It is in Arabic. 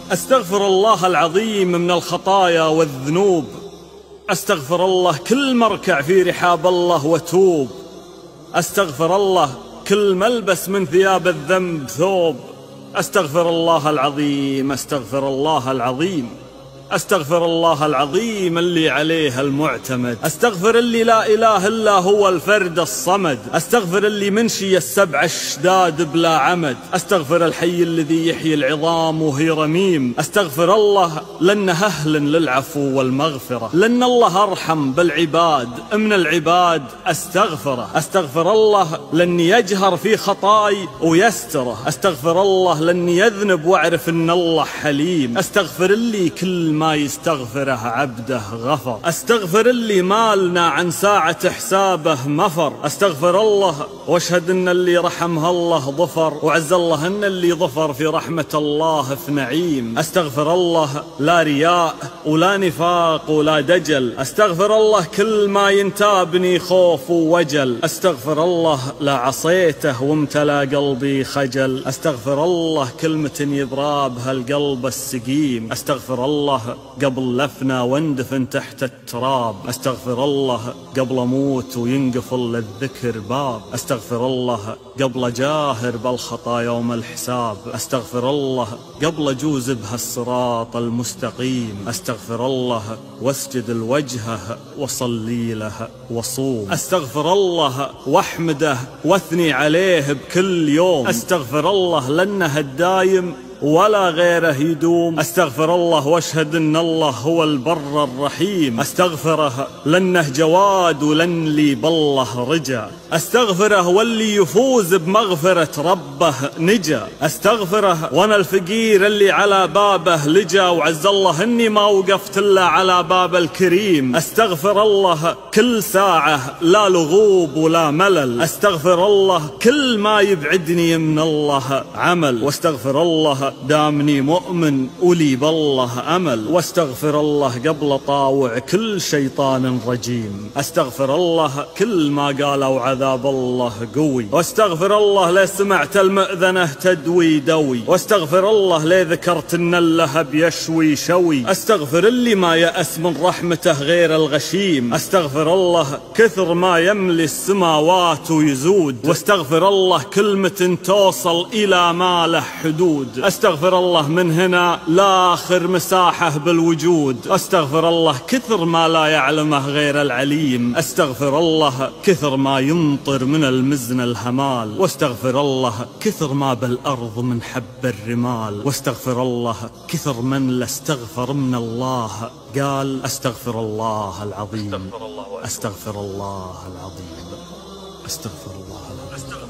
أستغفر الله العظيم من الخطايا والذنوب. أستغفر الله كل مركع في رحاب الله وتوب. أستغفر الله كل ملبس من ثياب الذنب ثوب. أستغفر الله العظيم، أستغفر الله العظيم، أستغفر الله العظيم اللي عليه المعتمد. أستغفر اللي لا إله إلا هو الفرد الصمد. أستغفر اللي منشي السبع الشداد بلا عمد. أستغفر الحي الذي يحيي العظام وهي رميم. أستغفر الله لأنه أهل للعفو والمغفرة، لأن الله أرحم بالعباد من العباد. أستغفره. أستغفر الله لأني يجهر في خطاي ويستره. أستغفر الله لأني يذنب وأعرف أن الله حليم. أستغفر اللي كل ما يستغفره عبده غفر. أستغفر اللي مالنا عن ساعة حسابه مفر. أستغفر الله واشهد ان اللي رحمها الله ظفر، وعز الله ان اللي ظفر في رحمة الله في نعيم. أستغفر الله لا رياء ولا نفاق ولا دجل. أستغفر الله كل ما ينتابني خوف ووجل. أستغفر الله لا عصيته وامتلى قلبي خجل. أستغفر الله كلمة يضرابها القلب السقيم. أستغفر الله قبل لفنا واندفن تحت التراب. أستغفر الله قبل أموت وينقفل للذكر باب. أستغفر الله قبل جاهر بالخطا يوم الحساب. أستغفر الله قبل أجوز بها الصراط المستقيم. أستغفر الله واسجد لوجهه وصلي له وصوم. أستغفر الله واحمده واثني عليه بكل يوم. أستغفر الله لأنه الدايم ولا غيره يدوم. أستغفر الله واشهد ان الله هو البر الرحيم. أستغفره لأنه جواد ولن لي بالله رجع. أستغفره واللي يفوز بمغفرة ربه نجا. أستغفره وانا الفقير اللي على بابه لجا، وعز الله اني ما وقفت الا على باب الكريم. أستغفر الله كل ساعة لا لغوب ولا ملل. أستغفر الله كل ما يبعدني من الله عمل. واستغفر الله دامني مؤمن ولي بالله أمل. واستغفر الله قبل طاوع كل شيطان رجيم. أستغفر الله كل ما قالوا عذاب الله قوي. واستغفر الله لي سمعت المأذنة تدوي دوي. واستغفر الله لي ذكرت ان اللهب يشوي شوي. أستغفر اللي ما يأس من رحمته غير الغشيم. أستغفر الله كثر ما يملي السماوات ويزود. واستغفر الله كلمة توصل إلى ما له حدود. أستغفر الله من هنا لآخر مساحة بالوجود. أستغفر الله كثر ما لا يعلمه غير العليم. أستغفر الله كثر ما يمطر من المزن الهمال. واستغفر الله كثر ما بالأرض من حب الرمال. واستغفر الله كثر من لاستغفر من الله قال أستغفر الله العظيم، أستغفر الله العظيم، أستغفر الله العظيم.